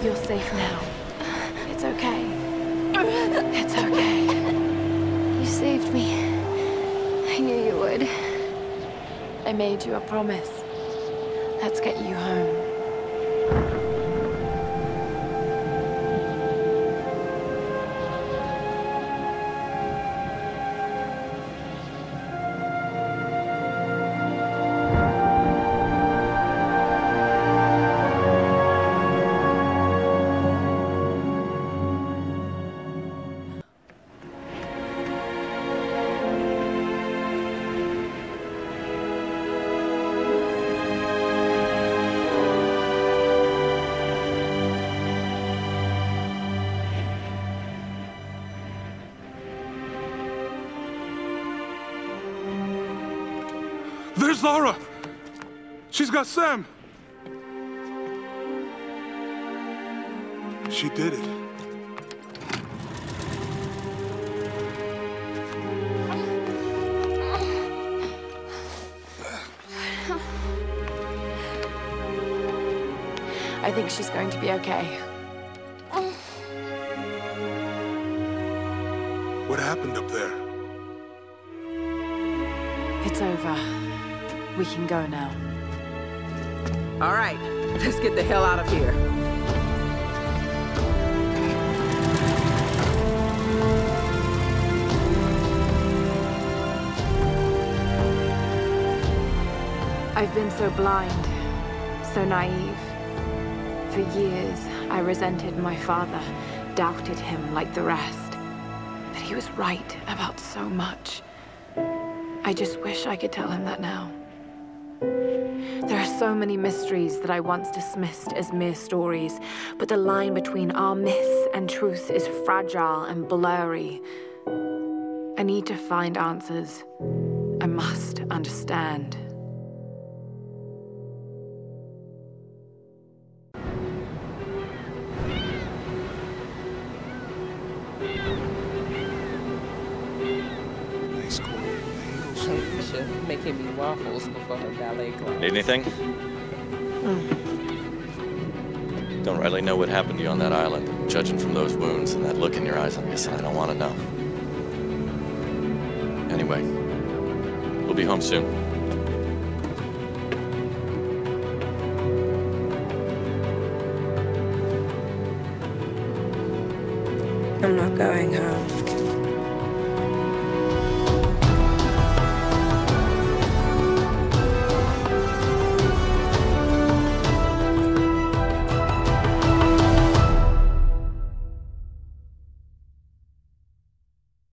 You're safe now. It's okay. It's okay. You saved me. I knew you would. I made you a promise. Let's get you home. There's Lara! She's got Sam! She did it. I think she's going to be okay. What happened up there? It's over. We can go now. All right, let's get the hell out of here. I've been so blind, so naive. For years, I resented my father, doubted him like the rest. But he was right about so much. I just wish I could tell him that now. There are so many mysteries that I once dismissed as mere stories, but the line between our myths and truth is fragile and blurry. I need to find answers. I must understand. Making me waffles before her ballet class. Need anything? Don't rightly know what happened to you on that island. Judging from those wounds and that look in your eyes, I'm guessing I don't want to know. Anyway, we'll be home soon. I'm not going home.